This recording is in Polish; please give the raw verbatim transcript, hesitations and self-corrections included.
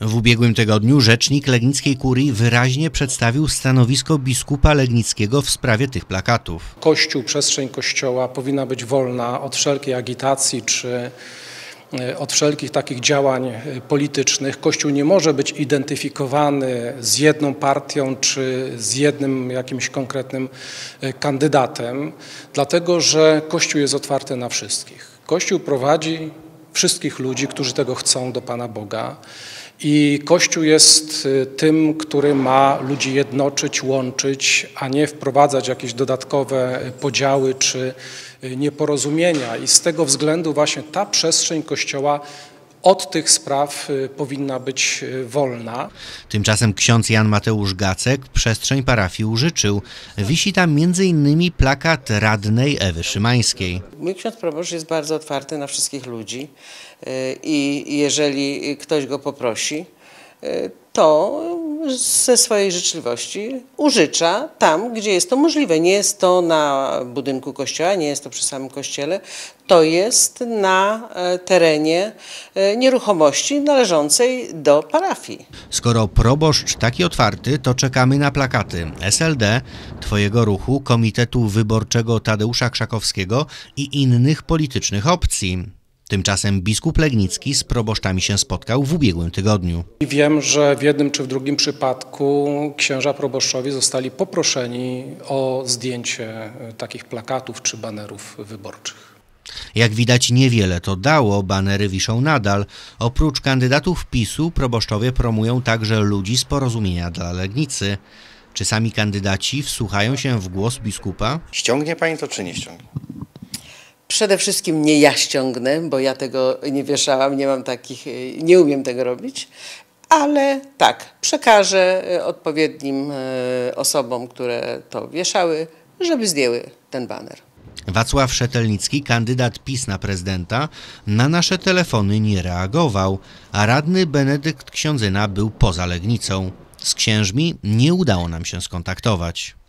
W ubiegłym tygodniu rzecznik legnickiej kurii wyraźnie przedstawił stanowisko biskupa legnickiego w sprawie tych plakatów. Kościół, przestrzeń Kościoła powinna być wolna od wszelkiej agitacji czy od wszelkich takich działań politycznych. Kościół nie może być identyfikowany z jedną partią czy z jednym jakimś konkretnym kandydatem, dlatego że Kościół jest otwarty na wszystkich. Kościół prowadzi wszystkich ludzi, którzy tego chcą, do Pana Boga. I Kościół jest tym, który ma ludzi jednoczyć, łączyć, a nie wprowadzać jakieś dodatkowe podziały czy nieporozumienia. I z tego względu właśnie ta przestrzeń Kościoła od tych spraw powinna być wolna. Tymczasem ksiądz Jan Mateusz Gacek przestrzeń parafii użyczył. Wisi tam między innymi plakat radnej Ewy Szymańskiej. Mój ksiądz proboszcz jest bardzo otwarty na wszystkich ludzi i jeżeli ktoś go poprosi, to ze swojej życzliwości użycza tam, gdzie jest to możliwe. Nie jest to na budynku kościoła, nie jest to przy samym kościele, to jest na terenie nieruchomości należącej do parafii. Skoro proboszcz taki otwarty, to czekamy na plakaty S L D, Twojego ruchu, Komitetu Wyborczego Tadeusza Krzakowskiego i innych politycznych opcji. Tymczasem biskup legnicki z proboszczami się spotkał w ubiegłym tygodniu. Wiem, że w jednym czy w drugim przypadku księża proboszczowie zostali poproszeni o zdjęcie takich plakatów czy banerów wyborczych. Jak widać, niewiele to dało, banery wiszą nadal. Oprócz kandydatów PiSu proboszczowie promują także ludzi z Porozumienia dla Legnicy. Czy sami kandydaci wsłuchają się w głos biskupa? Ściągnie pani to, czy nie ściągnie? Przede wszystkim nie ja ściągnę, bo ja tego nie wieszałam, nie mam takich, nie umiem tego robić, ale tak, przekażę odpowiednim osobom, które to wieszały, żeby zdjęły ten baner. Wacław Szetelnicki, kandydat PiS na prezydenta, na nasze telefony nie reagował, a radny Benedykt Ksiądzyna był poza Legnicą. Z księżmi nie udało nam się skontaktować.